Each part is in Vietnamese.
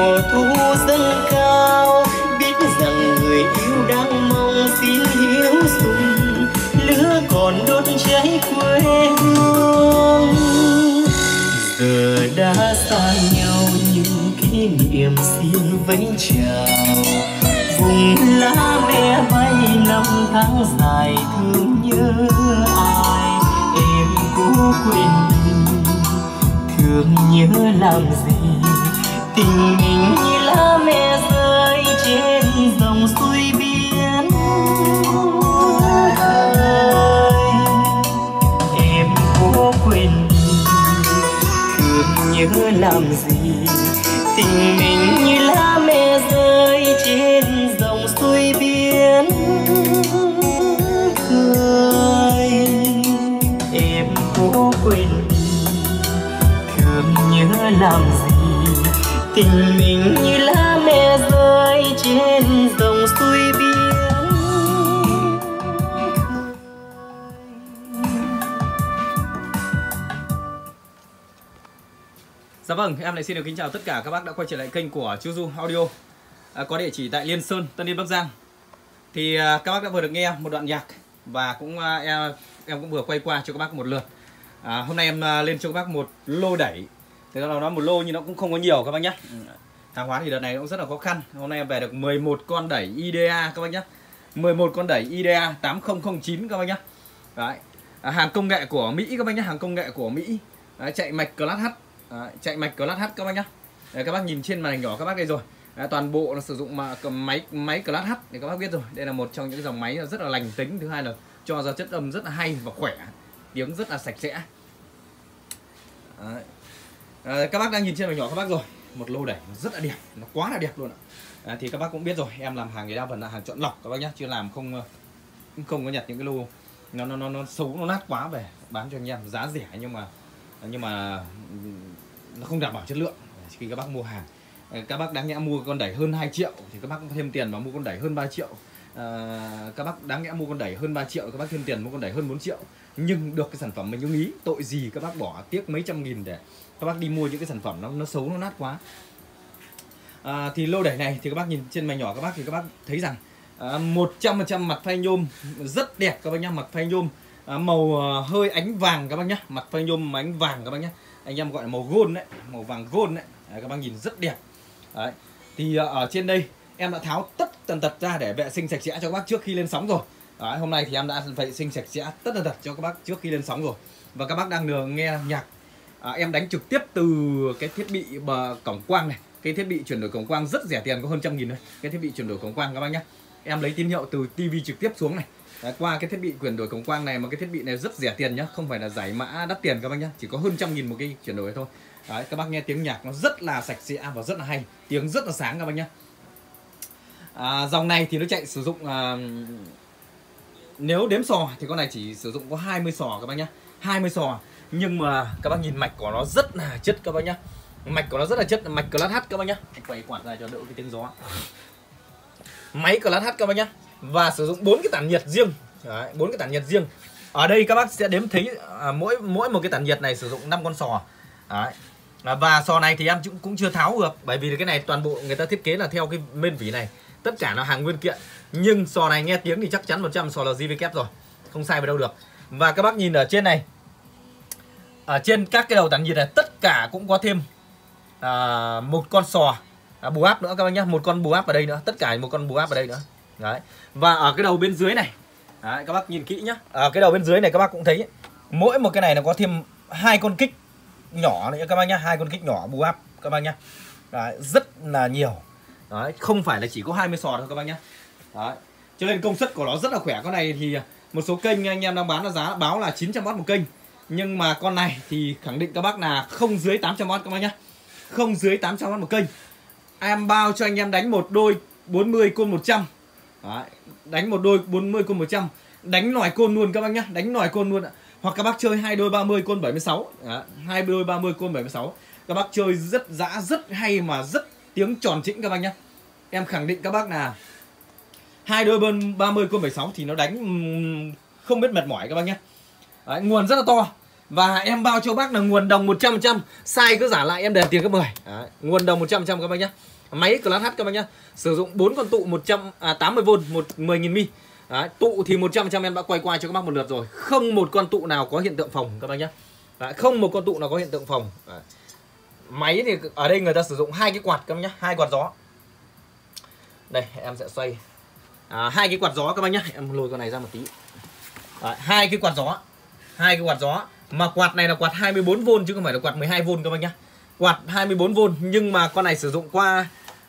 mùa thu dâng cao, biết rằng người yêu đang mong xin hiếu sùng, lửa còn đốt cháy quê hương. Giờ đã xa nhau nhưng kỷ niệm xin vẫy chào, vùng lá me bay năm tháng dài thương nhớ ai. Em cố quên đi, thương nhớ làm gì, tình mình như lá me rơi trên dòng suối biển khơi. Em cố quên đi, thương nhớ làm gì, tình mình như lá me rơi trên dòng suối biển khơi. Em cố quên đi, thương nhớ làm gì, tình mình như lá me rơi trên dòng suối biển. Dạ vâng, em lại xin được kính chào tất cả các bác đã quay trở lại kênh của Chu Du Audio, có địa chỉ tại Liên Sơn, Tân Yên, Bắc Giang. Thì các bác đã vừa được nghe một đoạn nhạc và cũng em cũng vừa quay qua cho các bác một lượt. Hôm nay em lên cho các bác một lô đẩy. Thế là nó một lô nhưng nó cũng không có nhiều các bác nhé. Hàng hóa thì đợt này cũng rất là khó khăn. Hôm nay em về được 11 con đẩy IDA các bác nhé. 11 con đẩy IDA 8009 các bác nhé. Đấy. Hàng công nghệ của Mỹ các bác nhé, hàng công nghệ của Mỹ. Đấy, chạy mạch Class H. Đấy, chạy mạch Class H các bác nhé. Đấy, các bác nhìn trên màn hình nhỏ các bác đây rồi. Đấy, toàn bộ nó sử dụng máy Class H thì các bác biết rồi. Đây là một trong những dòng máy rất là lành tính. Thứ hai là cho ra chất âm rất là hay và khỏe, tiếng rất là sạch sẽ. Đấy. Các bác đang nhìn trên màn nhỏ các bác rồi, một lô đẩy rất là đẹp, nó quá là đẹp luôn ạ. Thì các bác cũng biết rồi, em làm hàng thì đa phần là hàng chọn lọc các bác nhé, chưa làm không có nhặt những cái lô nó xấu, nó nát quá về bán cho anh em giá rẻ nhưng mà nó không đảm bảo chất lượng. Khi các bác mua hàng, các bác đáng nhẽ mua con đẩy hơn 2 triệu thì các bác thêm tiền vào mua con đẩy hơn 3 triệu. Các bác đáng nhẽ mua con đẩy hơn 3 triệu, các bác thêm tiền mua con đẩy hơn 4 triệu. Nhưng được cái sản phẩm mình ưng ý, tội gì các bác bỏ tiếc mấy trăm nghìn để các bác đi mua những cái sản phẩm nó xấu, nó nát quá. Thì lô đẩy này thì các bác nhìn trên màn nhỏ các bác thì các bác thấy rằng 100% mặt phay nhôm rất đẹp các bác nhá, mặt phay nhôm màu hơi ánh vàng các bác nhá, mặt phay nhôm ánh vàng các bác nhá, anh em gọi là màu gold đấy, màu vàng gold đấy. Đấy, các bác nhìn rất đẹp. Đấy. Thì ở trên đây em đã tháo tất tần tật ra để vệ sinh sạch sẽ cho các bác trước khi lên sóng rồi. Đấy, hôm nay thì em đã vệ sinh sạch sẽ tất tần tật cho các bác trước khi lên sóng rồi. Và các bác đang được nghe nhạc. Em đánh trực tiếp từ cái thiết bị cổng quang này, cái thiết bị chuyển đổi cổng quang rất rẻ tiền, có hơn 100.000 thôi. Cái thiết bị chuyển đổi cổng quang các bác nhé. Em lấy tín hiệu từ tivi trực tiếp xuống này. Đấy, qua cái thiết bị chuyển đổi cổng quang này, mà cái thiết bị này rất rẻ tiền nhá, không phải là giải mã đắt tiền các bác nhé, chỉ có hơn 100.000 một cái chuyển đổi thôi. Đấy, các bác nghe tiếng nhạc nó rất là sạch sẽ và rất là hay, tiếng rất là sáng các bác nhé. Dòng này thì nó chạy sử dụng nếu đếm sò thì con này chỉ sử dụng có 20 sò các bác nhé, 20 sò. Nhưng mà các bác nhìn mạch của nó rất là chất các bác nhé, mạch của nó rất là chất, mạch Class H các bác nhé. Quay quạt ra cho đỡ cái tiếng gió. Máy Class H các bác nhé, và sử dụng 4 cái tản nhiệt riêng. Đấy, 4 cái tản nhiệt riêng. Ở đây các bác sẽ đếm thấy mỗi một cái tản nhiệt này sử dụng 5 con sò. Đấy. Và sò này thì em cũng chưa tháo được, bởi vì cái này toàn bộ người ta thiết kế là theo cái mên vỉ này, tất cả là hàng nguyên kiện. Nhưng sò này nghe tiếng thì chắc chắn 100 sò là JVK rồi, không sai vào đâu được. Và các bác nhìn ở trên này, ở trên các cái đầu tản nhiệt này tất cả cũng có thêm một con sò bù áp nữa các bác nhé, một con bù áp ở đây nữa, tất cả một con bù áp ở đây nữa. Đấy. Và ở cái đầu bên dưới này, đấy, các bác nhìn kỹ nhá, ở cái đầu bên dưới này các bác cũng thấy mỗi một cái này nó có thêm 2 con kích nhỏ nữa các bác nhá, 2 con kích nhỏ bù áp các bác nhá. Đấy, rất là nhiều. Đấy, không phải là chỉ có 20 sò thôi các bác nhá. Đấy. Cho nên công suất của nó rất là khỏe. Con này thì một số kênh anh em đang bán là giá báo là 900W một kênh. Nhưng mà con này thì khẳng định các bác là không dưới 800W các bác nhá. Không dưới 800W một kênh. Em bao cho anh em đánh một đôi 40 côn 100. Đấy, đánh một đôi 40 côn 100, đánh nòi côn luôn các bác nhá, đánh nòi côn luôn ạ. Hoặc các bác chơi 2 đôi 30 côn 76. Đấy, 2 đôi 30 côn 76. Các bác chơi rất dã, rất hay mà rất tiếng tròn chỉnh các bác nhá. Em khẳng định các bác là 2 đôi 30 côn 76 thì nó đánh không biết mệt mỏi các bác nhé. Đấy, nguồn rất là to. Và em bao cho bác là nguồn đồng 100%, sai cứ giả lại em đền tiền gấp 10. Đấy, nguồn đồng 100% các bác nhá. Máy Class H các bác nhá. Sử dụng 4 con tụ 180V 10.000 mi. Đấy, tụ thì 100% em đã quay qua cho các bác một lượt rồi. Không một con tụ nào có hiện tượng phồng các bác nhá. Đấy, không một con tụ nào có hiện tượng phồng. Đấy. Máy thì ở đây người ta sử dụng 2 cái quạt các bác nhá, 2 quạt gió. Đây em sẽ xoay 2 cái quạt gió các bác nhá. Em lùi con này ra một tí. 2 cái quạt gió, 2 cái quạt gió. Mà quạt này là quạt 24V chứ không phải là quạt 12V các bác nhá. Quạt 24V nhưng mà con này sử dụng qua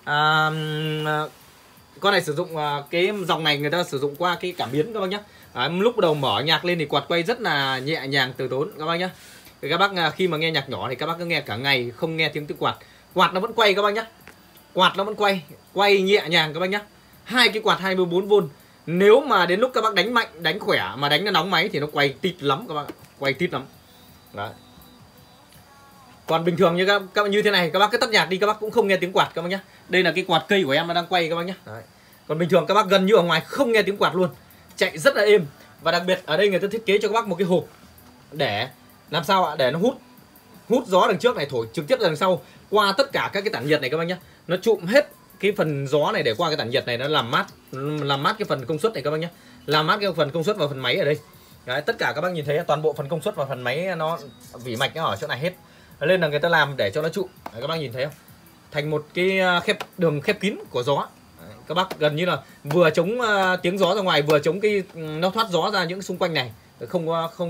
con này sử dụng cái dòng này người ta sử dụng qua cái cảm biến các bác nhá. Lúc đầu mở nhạc lên thì quạt quay rất là nhẹ nhàng từ tốn các bác nhá. Thì các bác khi mà nghe nhạc nhỏ thì các bác cứ nghe cả ngày không nghe tiếng quạt. Quạt nó vẫn quay các bác nhá. Quạt nó vẫn quay nhẹ nhàng các bác nhá. 2 cái quạt 24V. Nếu mà đến lúc các bác đánh mạnh, đánh khỏe mà đánh nó nóng máy thì nó quay tít lắm các bác, quay tít lắm. Đấy. Còn bình thường như các như thế này các bác cứ tắt nhạc đi các bác cũng không nghe tiếng quạt các bác nhá. Đây là cái quạt cây của em nó đang quay các bác nhá. Đấy. Còn bình thường các bác gần như ở ngoài không nghe tiếng quạt luôn, chạy rất là êm. Và đặc biệt ở đây người ta thiết kế cho các bác một cái hộp để làm sao ạ, để nó hút gió đằng trước này thổi trực tiếp ra đằng sau qua tất cả các cái tản nhiệt này các bác nhá. Nó trụm hết cái phần gió này để qua cái tản nhiệt này, nó làm mát cái phần công suất này các bác nhá, làm mát cái phần công suất và phần máy ở đây. Đấy, tất cả các bác nhìn thấy toàn bộ phần công suất và phần máy nó vỉ mạch nó ở chỗ này hết, nên là người ta làm để cho nó trụ. Đấy, các bác nhìn thấy không, thành một cái đường khép kín của gió. Đấy, các bác gần như là vừa chống tiếng gió ra ngoài, vừa chống cái nó thoát gió ra những xung quanh này, không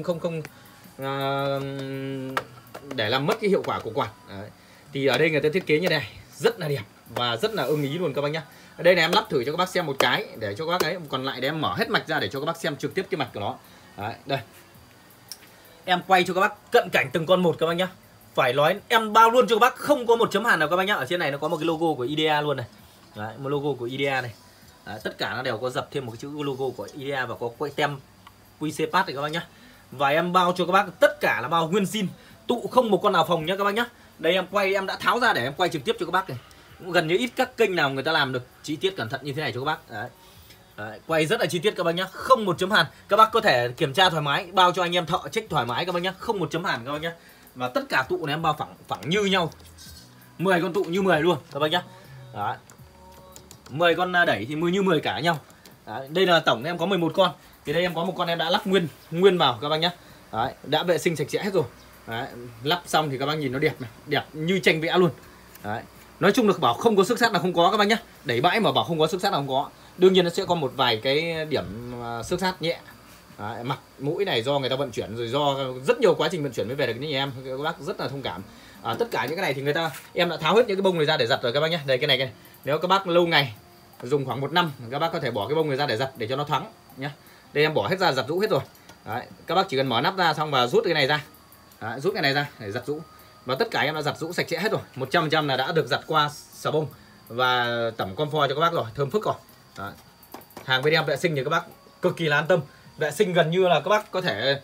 để làm mất cái hiệu quả của quạt. Đấy. Thì ở đây người ta thiết kế như này rất là đẹp và rất là ưng ý luôn các bác nhá. Ở đây này em lắp thử cho các bác xem một cái để cho các bác ấy, còn lại để em mở hết mạch ra để cho các bác xem trực tiếp cái mạch của nó. Đấy, đây em quay cho các bác cận cảnh từng con một các bác nhá. Phải nói em bao luôn cho các bác không có một chấm hàn nào các bác nhá. Ở trên này nó có một cái logo của IDEA luôn này. Đấy, một logo của IDEA này. Đấy, tất cả nó đều có dập thêm một cái chữ logo của IDEA và có quay tem QC Pass này các bác nhá. Và em bao cho các bác tất cả là bao nguyên zin, tụ không một con nào phồng nhá các bác nhá. Đây em quay, em đã tháo ra để em quay trực tiếp cho các bác này. Gần như ít các kênh nào người ta làm được chi tiết cẩn thận như thế này cho các bác. Đấy. Đấy, quay rất là chi tiết các bác nhá, không một chấm hàn. Các bác có thể kiểm tra thoải mái, bao cho anh em thợ check thoải mái các bác nhá, không một chấm hàn các bác nhá. Và tất cả tụ này em bao phẳng như nhau, 10 con tụ như 10 luôn các bác nhá. Đấy. 10 con đẩy thì như 10 cả nhau. Đấy. Đây là tổng em có 11 con. Thì đây em có một con em đã lắp nguyên vào các bác nhá. Đấy, đã vệ sinh sạch sẽ hết rồi. Đấy, lắp xong thì các bác nhìn nó đẹp này, đẹp như tranh vẽ luôn. Đấy. Nói chung là bảo không có xước sát là không có các bác nhá. Đẩy bãi mà bảo không có xước sát là không có. Đương nhiên nó sẽ có một vài cái điểm xước sát nhẹ. Đấy, mặt mũi này do người ta vận chuyển rồi, do rất nhiều quá trình vận chuyển mới về được như em, các bác rất là thông cảm. Tất cả những cái này thì em đã tháo hết những cái bông này ra để giặt rồi các bác nhé. Đây cái này nếu các bác lâu ngày dùng khoảng 1 năm các bác có thể bỏ cái bông này ra để giặt để cho nó thoáng nhá. Đây em bỏ hết ra, giặt rũ hết rồi. Đấy, các bác chỉ cần mở nắp ra xong và rút cái này ra. Đấy, rút cái này ra để giặt rũ. Và tất cả em đã giặt rũ sạch sẽ hết rồi, 100% là đã được giặt qua xà bông và tẩm comfort cho các bác rồi, thơm phức rồi. Đấy. Hàng bên em vệ sinh thì các bác cực kỳ là an tâm, vệ sinh gần như là các bác có thể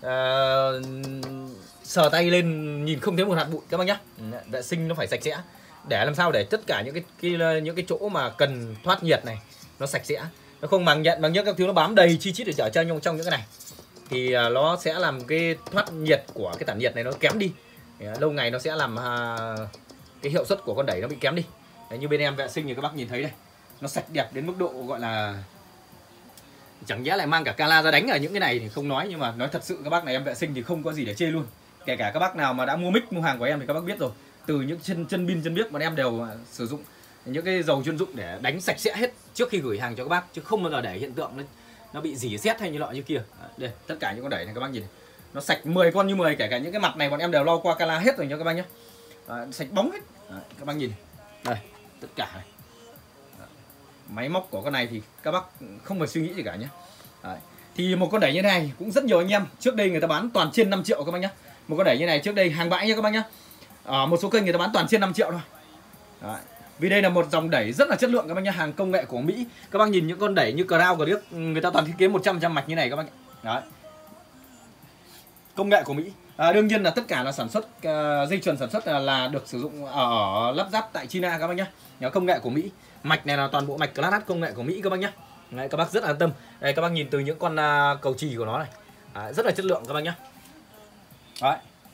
sờ tay lên nhìn không thấy một hạt bụi các bác nhá. Vệ sinh nó phải sạch sẽ để làm sao để tất cả những cái chỗ mà cần thoát nhiệt này nó sạch sẽ, nó không bằng những các thứ nó bám đầy chi chít để chở trong những cái này thì nó sẽ làm cái thoát nhiệt của cái tản nhiệt này nó kém đi. Lâu ngày nó sẽ làm cái hiệu suất của con đẩy nó bị kém đi. Đấy, như bên em vệ sinh thì các bác nhìn thấy đây, nó sạch đẹp đến mức độ gọi là chẳng nhẽ lại mang cả cala ra đánh ở những cái này thì không nói, nhưng mà nói thật sự các bác này em vệ sinh thì không có gì để chê luôn. Kể cả các bác nào mà đã mua mic mua hàng của em thì các bác biết rồi, từ những chân pin chân biếc bọn em đều sử dụng những cái dầu chuyên dụng để đánh sạch sẽ hết trước khi gửi hàng cho các bác, chứ không bao giờ để hiện tượng nó bị rỉ sét hay như nọ như kia. Đây tất cả những con đẩy này các bác nhìn này, nó sạch 10 con như 10, kể cả những cái mặt này bọn em đều lau qua cala hết rồi nha các bác nhé. Sạch bóng hết. Đấy, các bác nhìn đây tất cả này. Máy móc của con này thì các bác không phải suy nghĩ gì cả nhé. Đấy. Thì một con đẩy như thế này cũng rất nhiều anh em trước đây người ta bán toàn trên 5 triệu các bác nhé. Một con đẩy như này trước đây hàng bãi nhé các bác nhé. Ở một số kênh người ta bán toàn trên 5 triệu thôi. Đấy. Vì đây là một dòng đẩy rất là chất lượng các bác nhé, hàng công nghệ của Mỹ. Các bác nhìn những con đẩy như Crown của Đức người ta toàn thiết kế 100% mạch như này các bác nhé. Đấy. Công nghệ của Mỹ. Đương nhiên là tất cả là sản xuất dây chuyền sản xuất là được sử dụng ở lắp ráp tại China các bác nhé. Công nghệ của Mỹ. Mạch này là toàn bộ mạch Class H công nghệ của Mỹ các bác nhé. Đấy, các bác rất an tâm. Đây các bác nhìn từ những con cầu chì của nó này, rất là chất lượng các bác nhé. Đấy.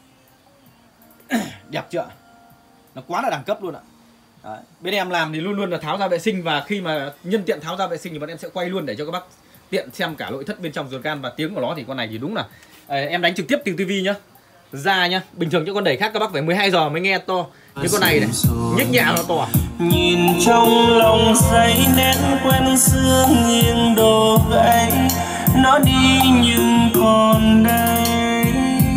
Đẹp chưa? Nó quá là đẳng cấp luôn ạ. Đấy. Bên em làm thì luôn luôn là tháo ra vệ sinh, và khi mà nhân tiện tháo ra vệ sinh thì bọn em sẽ quay luôn để cho các bác tiện xem cả nội thất bên trong ruột gan và tiếng của nó. Thì con này thì đúng là em đánh trực tiếp từ tivi nhá, ra nhá. Bình thường những con đẩy khác các bác phải 12 giờ mới nghe to, nhưng con này này nhích nhẹ nó to. Nhìn trong lòng say nét quen xưa nghiêng đổ gãy, nó đi nhưng còn đây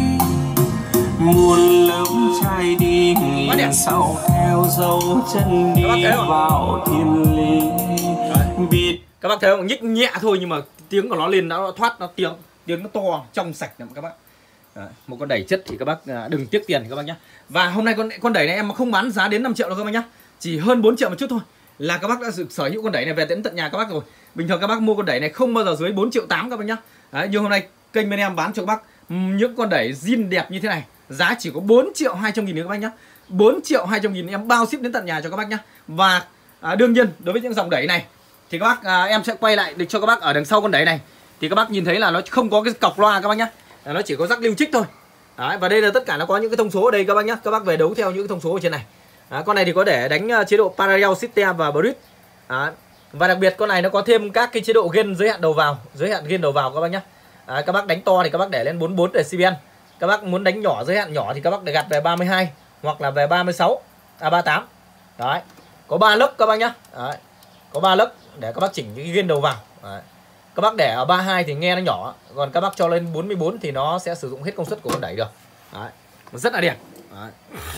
muôn lớp trai đi nghìn sau theo dấu chân đi vào thiên lý. Biết các bác thấy không, nhích nhẹ thôi nhưng mà tiếng của nó lên nó thoát, nó tiếng nó to trong sạch lắm các bác. Đấy, một con đẩy chất thì các bác đừng tiếc tiền các bác nhé. Và hôm nay con đẩy này em không bán giá đến 5 triệu đâu các bác nhé, chỉ hơn 4 triệu một chút thôi là các bác đã sở hữu con đẩy này về đến tận nhà các bác rồi. Bình thường các bác mua con đẩy này không bao giờ dưới 4 triệu 8 các bác nhé. Đấy, nhưng hôm nay kênh bên em bán cho các bác những con đẩy zin đẹp như thế này, giá chỉ có 4 triệu 200 nghìn nữa các bác nhé. 4 triệu 200 nghìn em bao ship đến tận nhà cho các bác nhé. Và đương nhiên đối với những dòng đẩy này thì các bác em sẽ quay lại để cho các bác ở đằng sau con đẩy này thì các bác nhìn thấy là nó không có cái cọc loa các bác nhé, nó chỉ có rắc lưu trích thôi. Đấy, và đây là tất cả nó có những cái thông số ở đây các bác nhé. Các bác về đấu theo những cái thông số ở trên này. Đấy, con này thì có để đánh chế độ parallel system và bridge. Và đặc biệt con này nó có thêm các cái chế độ gain giới hạn đầu vào các bác nhé. Các bác đánh to thì các bác để lên 44 decibel. Các bác muốn đánh nhỏ giới hạn nhỏ thì các bác để gạt về 32 hoặc là về 38. Đấy, có 3 lớp các bác nhé. Đấy, có 3 lớp để các bác chỉnh những cái gain đầu vào. Đấy. Các bác để ở 32 thì nghe nó nhỏ, còn các bác cho lên 44 thì nó sẽ sử dụng hết công suất của con đẩy được. Đấy, rất là đẹp. Đấy.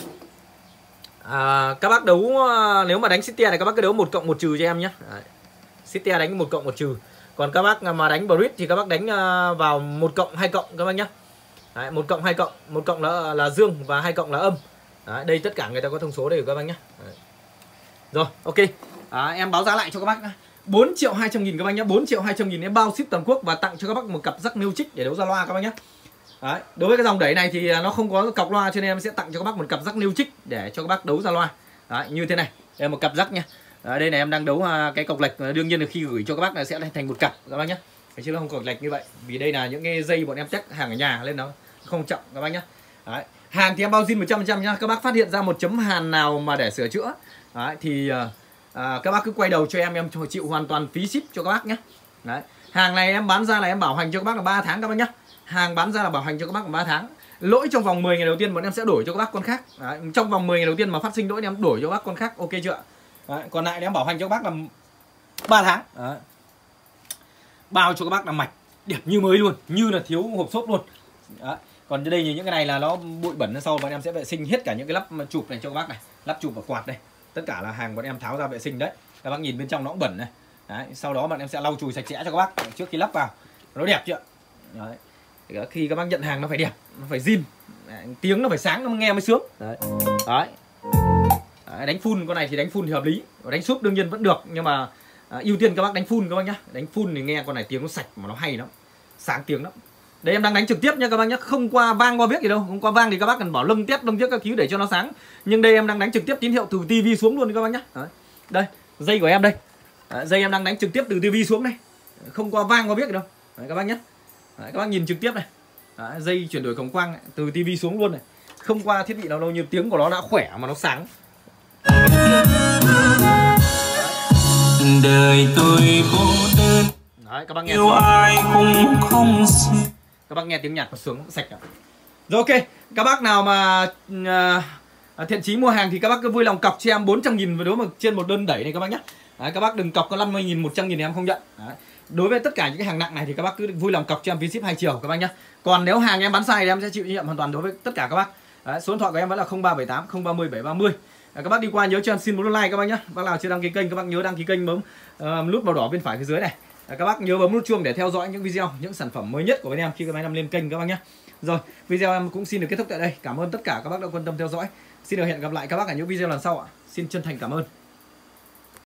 Các bác đấu nếu mà đánh Sitia này các bác cứ đấu 1 cộng 1 trừ cho em nhé. Sitia đánh 1 cộng 1 trừ. Còn các bác mà đánh bridge thì các bác đánh vào 1 cộng 2 cộng các bác nhé. Đấy, 1 cộng 2 cộng, 1 cộng là dương và 2 cộng là âm. Đấy, đây tất cả người ta có thông số đây các bác nhé. Đấy. Rồi, ok. Em báo giá lại cho các bác 4 triệu 200 nghìn các bác nhé. 4 triệu 200 nghìn em bao ship toàn quốc và tặng cho các bác một cặp rắc nêu trích để đấu ra loa các bác nhé. Đấy, đối với cái dòng đẩy này thì nó không có cọc loa cho nên em sẽ tặng cho các bác một cặp rắc nêu trích để cho các bác đấu ra loa. Đấy, như thế này. Đây là một cặp rắc nha. Đây này em đang đấu cái cọc lệch, đương nhiên là khi gửi cho các bác là sẽ thành một cặp các bác nhé. Chứ nó không cọc lệch như vậy. Vì đây là những cái dây bọn em test hàng ở nhà nên nó không trọng các bác nhé. Đấy, hàng thì em bao zin 100% nhá. Các bác phát hiện ra một chấm hàn nào mà để sửa chữa thì các bác cứ quay đầu cho em chịu hoàn toàn phí ship cho các bác nhé. Đấy, hàng này em bán ra là em bảo hành cho các bác là 3 tháng các bác nhé. Hàng bán ra là bảo hành cho các bác là 3 tháng. Lỗi trong vòng 10 ngày đầu tiên bọn em sẽ đổi cho các bác con khác. Đấy, trong vòng 10 ngày đầu tiên mà phát sinh lỗi thì em đổi cho các bác con khác, ok chưa? Đấy, còn lại thì em bảo hành cho các bác là 3 tháng. Đấy. Bao cho các bác là mạch đẹp như mới luôn, như là thiếu hộp xốp luôn. Đấy. Còn đây thì những cái này là nó bụi bẩn, sau bọn em sẽ vệ sinh hết cả những cái lắp chụp này cho các bác này, lắp chụp và quạt đây. Tất cả là hàng bọn em tháo ra vệ sinh đấy. Các bác nhìn bên trong nó cũng bẩn này. Đấy, sau đó bọn em sẽ lau chùi sạch sẽ cho các bác trước khi lắp vào. Nó đẹp chưa? Đấy. Khi các bác nhận hàng nó phải đẹp, nó phải zin. Đấy, tiếng nó phải sáng nó nghe mới sướng. Đấy. Đấy. Đấy, đánh full con này thì đánh full thì hợp lý. Đánh súp đương nhiên vẫn được, nhưng mà ưu tiên các bác đánh full các bác nhá. Đánh full thì nghe con này tiếng nó sạch mà nó hay lắm. Sáng tiếng lắm. Đây em đang đánh trực tiếp nha các bác nhé, không qua vang qua viết gì đâu. Không qua vang thì các bác cần bảo lưng tét các cứu để cho nó sáng. Nhưng đây em đang đánh trực tiếp tín hiệu từ tivi xuống luôn các bác nhé. Đấy. Đây, dây của em đây. Đấy, dây em đang đánh trực tiếp từ tivi xuống đây. Không qua vang qua viết gì đâu. Đấy, các bác nhé. Đấy, các bác nhìn trực tiếp này. Đấy, dây chuyển đổi cổng quang này, từ tivi xuống luôn này. Không qua thiết bị nào đâu, nhưng tiếng của nó đã khỏe mà nó sáng. Đời tôi cô đơn. Đấy, các bác nghe. Yêu ai cũng không. Các bác nghe tiếng nhạc nó sướng sạch cả. Rồi ok, các bác nào mà thiện chí mua hàng thì các bác cứ vui lòng cọc cho em 400.000 đối mà trên một đơn đẩy này các bác nhé. Đấy, các bác đừng cọc có 50.000, 100.000 thì em không nhận. Đấy. Đối với tất cả những cái hàng nặng này thì các bác cứ vui lòng cọc cho em phí ship 2 chiều các bác nhé. Còn nếu hàng em bán sai thì em sẽ chịu trách nhiệm hoàn toàn đối với tất cả các bác. Đấy, số điện thoại của em vẫn là 0378 030 730. Các bác đi qua nhớ cho em xin một like các bác nhé. Bác nào chưa đăng ký kênh các bác nhớ đăng ký kênh, bấm nút màu đỏ bên phải phía dưới này. Các bác nhớ bấm nút chuông để theo dõi những video, những sản phẩm mới nhất của bên em khi các bác em lên kênh các bác nhé. Rồi, video em cũng xin được kết thúc tại đây. Cảm ơn tất cả các bác đã quan tâm theo dõi. Xin được hẹn gặp lại các bác ở những video lần sau ạ. Xin chân thành cảm ơn.